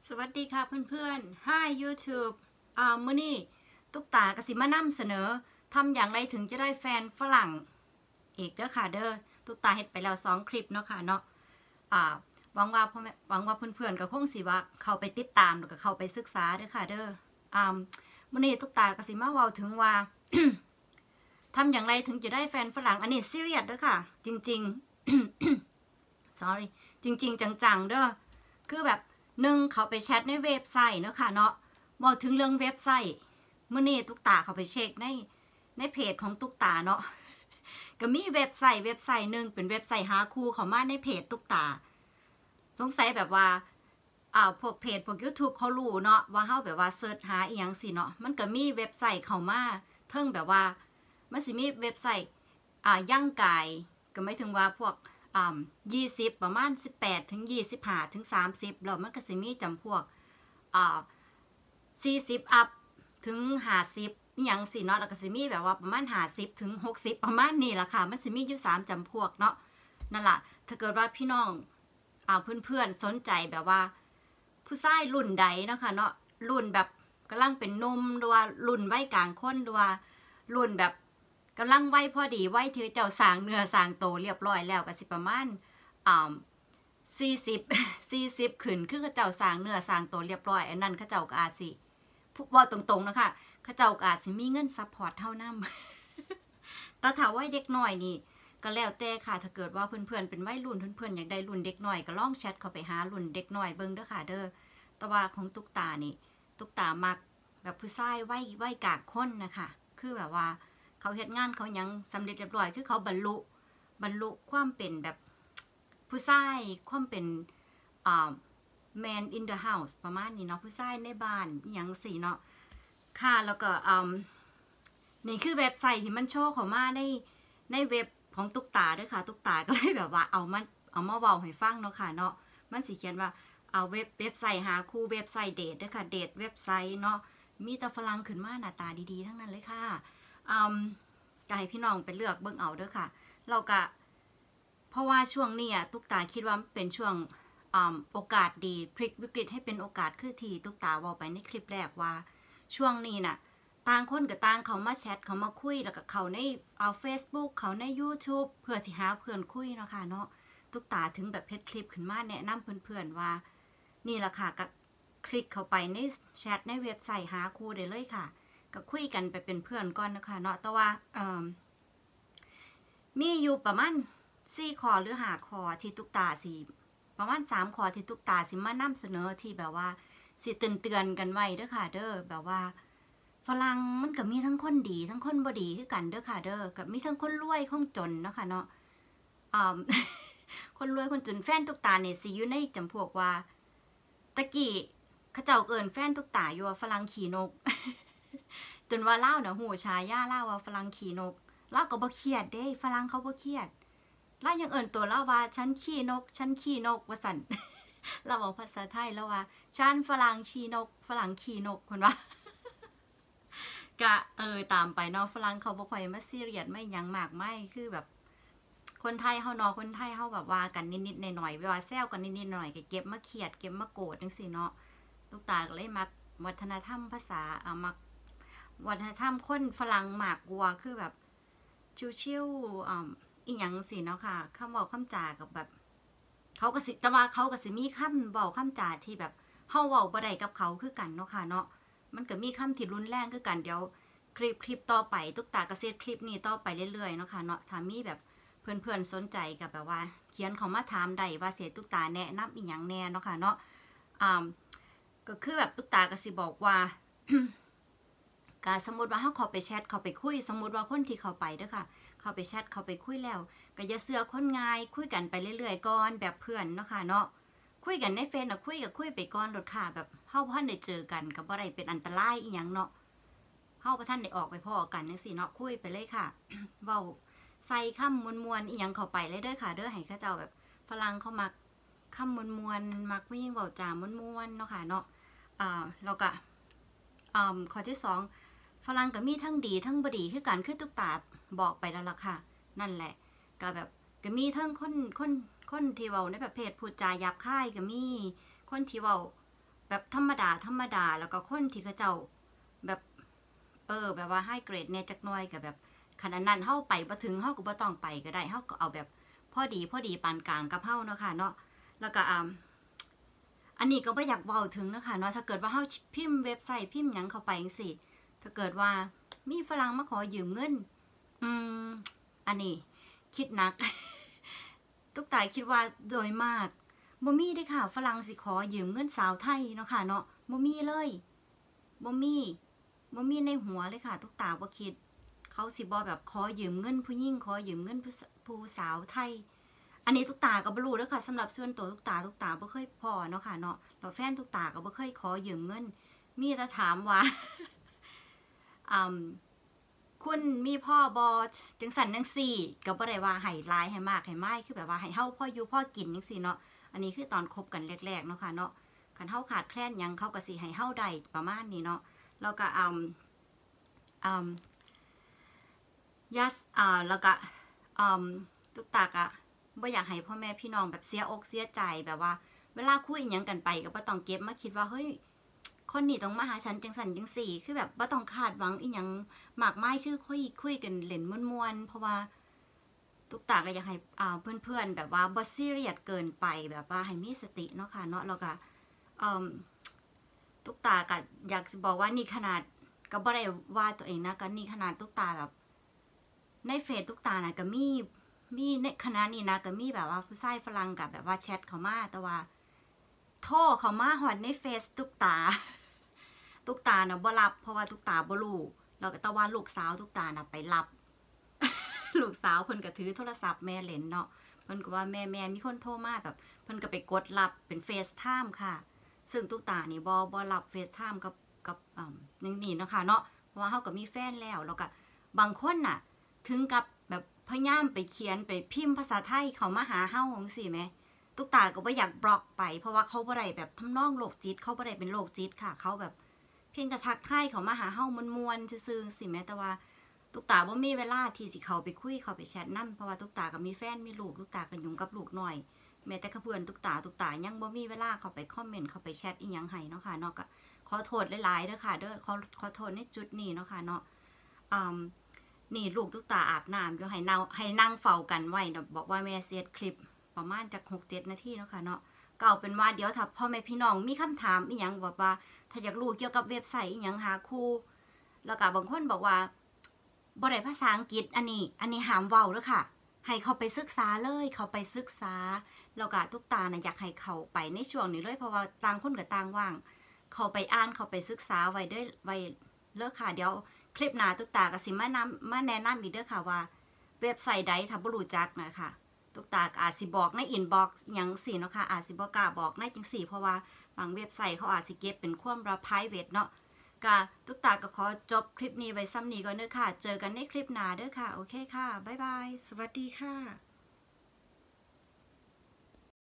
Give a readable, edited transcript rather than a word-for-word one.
สวัสดีค่ะเพื่อนๆ Hi YouTube มื้อนี้ตุ๊กตากสิมานำเสนอทำอย่างไรถึงจะได้แฟนฝรั่งอีกเด้อค่ะเด้อตุ๊กตาเฮ็ดไปแล้ว2คลิปเนาะค่ะเนาะหวังว่าเพื่อนๆก็คงสิว่าเข้าไปติดตามแล้วก็เข้าไปศึกษาเด้อค่ะเด้อมื้อนี้ตุ๊กตากสิมาเว้าถึงว่า ทำอย่างไรถึงจะได้แฟนฝรั่งอันนี้ซีเรียสเด้อค่ะจริงๆ sorry จริงๆจังๆเด้อคือแบบเขาไปแชทในเว็บไซต์เนาะค่ะเนาะบอกถึงเรื่องเว็บไซต์เมื่อนี้ตุ๊กตาเขาไปเช็คในเพจของตุ๊กตาเนาะก็มีเว็บไซต์หนึ่งเป็นเว็บไซต์หาคู่เขามาในเพจตุ๊กตาสงสัยแบบว่าพวกเพจพวก YouTube เขารู้เนาะว่าเฮาแบบว่าเสิร์ชหาอีหยังสิเนาะมันก็มีเว็บไซต์เขามาเทิงแบบว่ามันสิมีเว็บไซต์ย่างกายก็ไม่ถึงว่าพวก20ประมาณ18ถึง25ถึง30แล้วมันก็สิมีจำพวก40อัพถึง50อหยังสิเนาะแล้วก็สิมีแบบว่าประมาณ50ถึง60ประมาณนี้ล่ะค่ะมันสิมีอยู่3จำพวกเนาะนั่นล่ะถ้าเกิดว่าพี่น้องเพื่อนๆสนใจแบบว่าผู้ชายรุ่นใดเนาะค่ะเนาะรุ่นแบบกำลังเป็นหนุ่มหรือว่ารุ่นวัยกลางคนหรือว่ารุ่นแบบกำลังวัยพอดีวัยที่เจ้าสางเนื้อสางโตเรียบร้อยแล้วก็สิประมาณ40ขึ้นคือเขาเจ้าสางเนื้อสางโตเรียบร้อยอันนั้นเขาเจ้าก็อาจสิว่าตรงๆนะคะเขาเจ้าก็อาจสิมีเงินซัพพอร์ตเท่านั้นแต่ถ้าวัยเด็กน้อยนี่ก็แล้วแต่ค่ะถ้าเกิดว่าเพื่อนๆเป็นวัยรุ่นเพื่อนๆอยากได้รุ่นเด็กน้อยก็ลองแชทเข้าไปหารุ่นเด็กน้อยเบิ่งเด้อค่ะเด้อแต่ว่าของตุ๊กตานี่ตุ๊กตามักแบบผู้ชายวัยกลางคนนะคะคือแบบว่าเขาเฮ็ดงานเขายังสำเร็จเรียบร้อยคือเขาบรรลุความเป็นแบบผู้ชายความเป็นman in the house ประมาณนี้เนาะผู้ชายในบ้านอย่างสี่เนาะค่ะแล้วก็นี่คือเว็บไซต์ที่มันโชว์เข้ามาในเว็บของตุ๊กตาด้วยค่ะตุ๊กตาก็เลยแบบว่าเอามาเว้าให้ฟังเนาะค่ะเนาะมันสิเขียนว่าเอาเว็บไซต์หาคู่เว็บไซต์เดทด้วยค่ะเดทเว็บไซต์เนาะมีแต่ฝรั่งขึ้นมาหน้าตาดีๆทั้งนั้นเลยค่ะก็ให้พี่น้องไปเลือกเบิ่งเอาเด้อค่ะเราก็เพราะว่าช่วงนี้ตุ๊กตาคิดว่าเป็นช่วงโอกาสดีพลิกวิกฤตให้เป็นโอกาสคือที่ตุ๊กตาบอกไปในคลิปแรกว่าช่วงนี้น่ะต่างคนกับต่างเขามาแชทเขามาคุยแล้วก็เขาในFacebook เขาใน YouTube เพื่อที่หาเพื่อนคุยเนาะค่ะเนาะตุ๊กตาถึงแบบเพจคลิปขึ้นมาแนะนำเพื่อนๆว่านี่แหละค่ะก็คลิกเข้าไปในแชทในเว็บไซต์หาคู่ได้เลยค่ะก็คุยกันไปเป็นเพื่อนก่อนนะคะเนาะแต่ว่ามีอยู่ประมาณ4ข้อหรือ5ข้อที่ตุ๊กตาสิประมาณ3ข้อที่ตุ๊กตาสิมานำเสนอที่แบบว่าสิเตือนกันไว้เด้อค่ะเด้อแบบว่าฝรั่งมันก็มีทั้งคนดีทั้งคนบ่ดีคือกันเด้อค่ะเด้อก็มีทั้งคนรวยคนจนเนาะค่ะเนาะคนรวยคนจนแฟนตุ๊กตาเนี่ยสิอยู่ในจำพวกว่าตะกี้เขาเจ้าเอิ้นแฟนตุ๊กตาอยู่ว่าฝรั่งขี่นก จนว่าเล่าน่ะหูชายาเล่าว่าฝรั่งขี่นกเล่าก็บ่เครียดเด้ฝรั่งเขาบ่เครียดเล่ายังเอิ้นตัวเล่าว่าฉันขี่นกว่าสั่น เราบอกภาษาไทยแล้วว่าฉันฝรั่งขี่นกฝรั่งขี่นกคนว่า ก็ตามไปเนาะฝรั่งเขาบ่ค่อยมาซีเรียสไม่ยังมากไม่คือแบบคนไทยเฮาเนาะคนไทยเฮาแบบว่ากันนิดๆหน่อยๆเวลาแซวกันนิดๆหน่อยก็เก็บมาเครียดเก็บมาโกรธจังซี่เนาะตุ๊กตาก็เลยมักวัฒนธรรมภาษามักวัฒนธรรมคนฝรั่งมากกว่าคือแบบชิวๆอีหยังสิเนาะค่ะคำเว้าคำจากับแบบเขาก็สิแต่ว่าเขาก็สิมีคำเว้าคำจาที่แบบเฮาเว้าบ่ได้กับเขาคือกันเนาะค่ะเนาะมันก็มีคำที่รุนแรงคือกันเดี๋ยวคลิปต่อไปตุ๊กตาก็เซตคลิปนี้ต่อไปเรื่อยๆเนาะค่ะเนาะถ้ามีแบบเพื่อนๆสนใจกับแบบว่าเขียนเข้ามาถามได้ว่าเสียตุ๊กตาแนะนำอีหยังแน่เนาะค่ะเนาะก็คือแบบตุ๊กตาก็สิบอกว่า สมมติว่าเขาเข้าไปแชทเข้าไปคุยสมมติว่าคนที่เข้าไปเด้อค่ะเข้าไปแชทเข้าไปคุยแล้วก็อย่าเสือคนง่ายคุยกันไปเรื่อยๆก่อนแบบเพื่อนเนาะค่ะเนาะคุยกันในเฟซคุยไปก่อนรถค่ะแบบเฮาบ่ทันได้เจอกันก็บ่ได้เป็นอันตรายอีหยังเนาะเฮาบ่ทันได้ออกไปพ้อกันจังซี่เนาะคุยไปเลยค่ะ เว้าใส่คำมวลๆอีหยังเข้าไปเลยเด้อค่ะเด้อให้เขาเจ้าแบบฝรั่งเขามักคำมวลๆมักผู้หญิงเว้าจามวลๆเนาะค่ะเนาะแล้วก็ข้อที่2ฝรั่งก็มีทั้งดีทั้งบ่ดีคือกันคือตุ๊กตาบอกไปแล้วล่ะค่ะนั่นแหละก็แบบก็มีทั้งคนที่เว้าในประเภทพูดจาหยาบคายก็มีคนที่เว้าแบบธรรมดาแล้วก็คนที่เขาเจ้าแบบแบบว่าให้เกรดเนี่ยจักหน่อยกับแบบขนาดนั้นเฮาไปบ่ถึงเฮาก็บ่ต้องไปก็ได้เฮาก็เอาแบบพอดีปานกลางกับเฮาเนาะค่ะเนาะแล้วก็อันนี้ก็บ่อยากเว้าถึงนะคะเนาะถ้าเกิดว่าเฮาพิมพ์เว็บไซต์พิมพ์หยังเข้าไปจังซี่ถ้าเกิดว่ามีฝรั่งมาขอยืมเงินอันนี้คิดหนัก ตุ๊กตาคิดว่าโดยมากบ่มีเด้ค่ะฝรั่งสิขอยืมเงินสาวไทยเนาะค่ะเนาะบ่มีเลยบ่มีในหัวเลยค่ะตุ๊กตาบ่คิดเขาสิบ่แบบขอยืมเงินผู้หญิงขอยืมเงินผู้สาวไทยอันนี้ตุ๊กตาก็บ่รู้เด้อค่ะสำหรับส่วนตัวตุ๊กตาบ่เคยพอเนาะค่ะเนาะแล้วแฟนตุ๊กตาก็บ่เคยขอยืมเงินมีแต่ถามว่า คุณมีพ่อบอจังสันจังสี่ก็บ่ได้ว่าให้หลายให้มากให้ไม่คือแบบว่าให้เฮาพ่ออยู่พ่อกินจังซี่เนาะอันนี้คือตอนคบกันแรกๆเนาะค่ะเนาะคันเฮาขาดแคลนหยังเขาก็สิให้เฮาได้ประมาณนี้เนาะแล้วก็ยัสแล้วก็ตุ๊กตากะบ่อยากให้พ่อแม่พี่น้องแบบเสียอกเสียใจแบบว่าเวลาคุยหยังกันไปก็บ่ต้องเก็บมาคิดว่าเฮ้ยคนนี้ต้องมาหาฉันจังสันจังสี่คือแบบบ่ต้องคาดหวังอีหยังมากมายคือคุยกันเล่นม่วนๆเพราะว่าตุ๊กตาก็อยากให้เพื่อนๆแบบว่าบ่ซีเรียสเกินไปแบบว่าให้มีสติเนาะค่ะเนาะแล้วก็ตุ๊กตาก็อยากบอกว่านี่ขนาดก็บ่ได้ว่าตัวเองนะก็นี่ขนาดตุ๊กตาแบบในเฟซตุ๊กตาน่ะก็มีในคณะนี้นะก็มีแบบว่าผู้ชายฝรั่งกับแบบว่าแชทเข้ามาแต่ว่าโทรเข้ามาฮอดในเฟซตุ๊กตาน่ะบ่รับเพราะว่าตุ๊กตาบ่รู้แล้วก็แต่ว่าลูกสาวตุ๊กตาน่ะไปรับ ลูกสาวเพิ่นก็ถือโทรศัพท์แม่เล่นเนาะเพิ่นก็ว่าแม่มีคนโทรมาแบบเพิ่นก็ไปกดรับเป็นเฟซไทม์ค่ะซึ่งตุ๊กตานี่บ่รับเฟซไทม์กับนี่เนาะค่ะเนาะเพราะว่าเฮาก็มีแฟนแล้วก็บางคนน่ะถึงกับแบบพยายามไปเขียนไปพิมพ์ภาษาไทยเข้ามาหาเฮาจังซี่แหมตุ๊กตาก็บ่อยากบล็อกไปเพราะว่าเขาบ่ได้แบบทำนองโรคจิตเขาบ่ได้เป็นโรคจิตค่ะเขาแบบเพียงแต่ทักทายเขามาหาเฮามวนๆซื่อๆสิแม้แต่ว่าตุ๊กตาบ่มีเวลาที่สิเขาไปคุยเขาไปแชทนำเพราะว่าตุ๊กตาก็มีแฟนมีลูกตุ๊กตาก็ยุ่งกับลูกน้อยแม้แต่กับเพื่อนตุ๊กตายังบ่มีเวลาเข้าไปคอมเมนต์เข้าไปแชทอีหยังให้เนาะค่ะเนาะก็ขอโทษหลายๆเด้อค่ะเด้อขอโทษในจุดนี้เนาะค่ะเนาะนี่ลูกตุ๊กตาอาบน้ำอยู่ให้นั่งเฝ้ากันไว้เนาะบอกว่าแม่เสียดคลิปประมาณจาก 6-7 นาทีเนาะค่ะเนาะก็เอาเป็นว่าเดี๋ยวถ้าพ่อแม่พี่น้องมีคำถามอีหยังบอกว่าถ้าอยากรู้เกี่ยวกับเว็บไซต์อีหยังหาครูแล้วก็บางคนบอกว่าบ่ได้ภาษาอังกฤษอันนี้ห้ามเว้าเด้อค่ะให้เขาไปศึกษาเลยเขาไปศึกษาแล้วก็ตุ๊กตาน่ะอยากให้เขาไปในช่วงนี้เลยเพราะว่าต่างคนก็ต่างว่างเขาไปอ่านเขาไปศึกษาไว้เด้อไว้เลิกค่ะเดี๋ยวคลิปหน้าตุ๊กตาก็สิมาแนะนำอีกเด้อค่ะว่าเว็บไซต์ใดถ้าบ่รู้จักนะคะตุ๊กตาอาจสิบอกในอินบ็อกซ์หยังสิเนาะค่ะอาจสิบ่กล้าบอกในจังซี่เพราะว่าบางเว็บไซต์เขาอาจสิเก็บเป็นความลับ private เนาะก็ตุ๊กตาก็ขอจบคลิปนี้ไว้ซ้ำนี้ก่อนเด้อค่ะเจอกันในคลิปหน้าเด้อค่ะโอเคค่ะบ๊ายบายสวัสดีค่ะ